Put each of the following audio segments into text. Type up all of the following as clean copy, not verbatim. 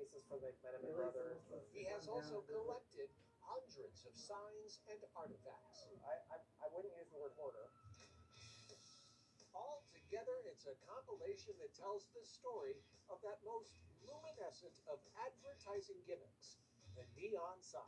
pieces for the McMenamin brothers. He has also collected hundreds of signs and artifacts. I wouldn't use the word hoarder. Altogether, it's a compilation that tells the story of that most luminescent of advertising gimmicks, the neon sign.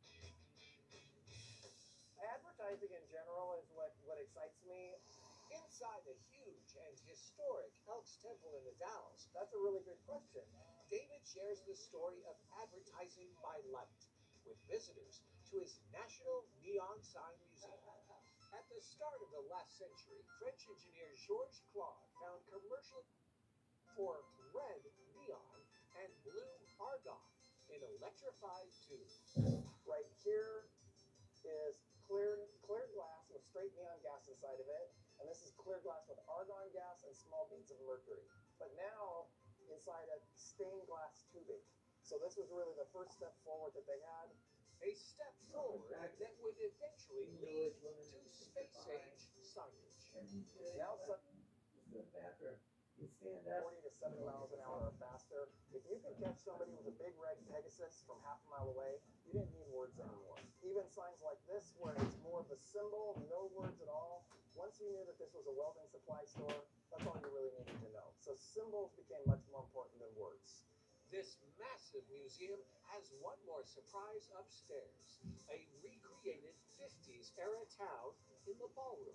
Advertising in general is what excites me. Inside the huge and historic Elks Temple in the Dalles, That's a really good question. David shares the story of advertising by light with visitors to his National Neon Sign Museum. At the start of the last century, French engineer Georges Claude found commercially for red neon and blue argon in electrified tubes. Right here is clear glass with straight neon gas inside of it, and this is clear glass with argon gas and small beads of mercury. But now inside a stained glass tubing. So this was really the first step forward that they had. A step forward that would eventually lead to space-age signage. Now some The bathroom. You stand 40 up. to 70 miles an hour or faster. If you could catch somebody with a big red Pegasus from half a mile away, you didn't need words anymore. Even signs like this, where it's more of a symbol, no words at all. Once you knew that this was a welding supply store, that's all you really needed to know. So symbols became much more important than words. This massive museum has one more surprise upstairs, a recreated 50s era town in the Ballroom.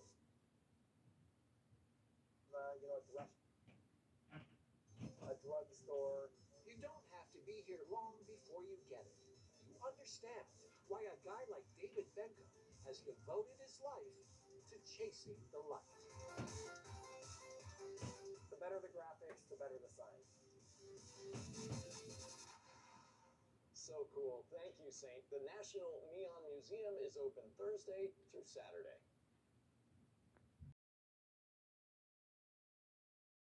A drugstore. You don't have to be here long before you get it. You understand why a guy like David Benka has devoted his life to chasing the light. The better the graphics, the better the sign. So cool. Thank you, Saint. The National Neon Museum is open Thursday through Saturday.